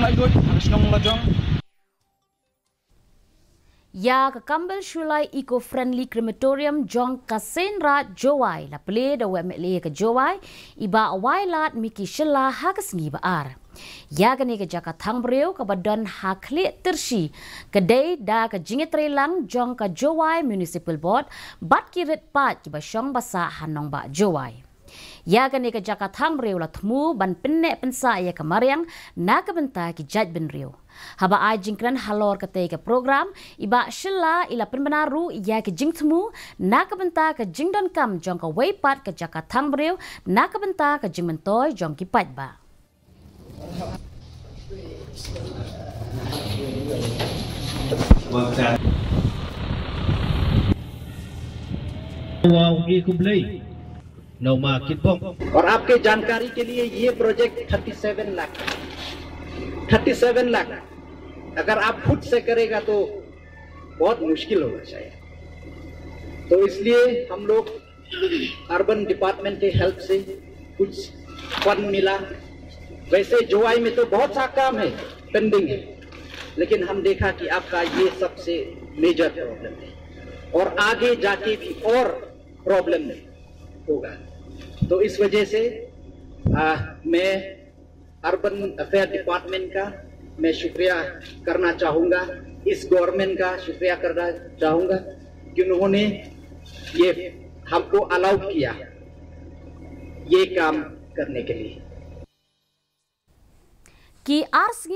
ikut harus ngomong Jong. Ya kekambal Shulai eco-friendly crematorium Jong ka Seinraij Jowai la ple da wemle ke Jowai iba wailat miki shela hakas ngi baar. Ya gani ke Jaka Thang Briew ke badan hakli tersi kedai da ke jingit relang Jong ka Jowai Municipal Board bat kirit pat ki basyong basa hanong ba Jowai. Ya gani ke Jaka Thang Briew la temu ban pennek pensa ya kemariang na ke benta ki jaj ben Briew. Haba ai jingkran halor kate ke program iba shilla ila penbenaru ya ke jing temu na ke benta ke jing don kam Jong ka weipat ke Jaka Thang Briew na ke benta ke jing mentoy Jong ki pat ba. और आपके जानकारी के लिए ये प्रोजेक्ट 37 लाख 37 लाख अगर आप खुद से करेगा तो बहुत मुश्किल होगा शायद। तो इसलिए हम लोग अर्बन डिपार्टमेंट के हेल्प से कुछ फंड मिला। वैसे जोवाई में तो बहुत सा काम है पेंडिंग है, लेकिन हम देखा कि आपका ये सबसे मेजर प्रॉब्लम है और आगे जाके भी और प्रॉब्लम होगा। तो इस वजह से मैं अर्बन अफेयर डिपार्टमेंट का मैं शुक्रिया करना चाहूँगा, इस गवर्नमेंट का शुक्रिया करना चाहूँगा कि उन्होंने ये हमको अलाउ किया ये काम करने के लिए। कि आर्स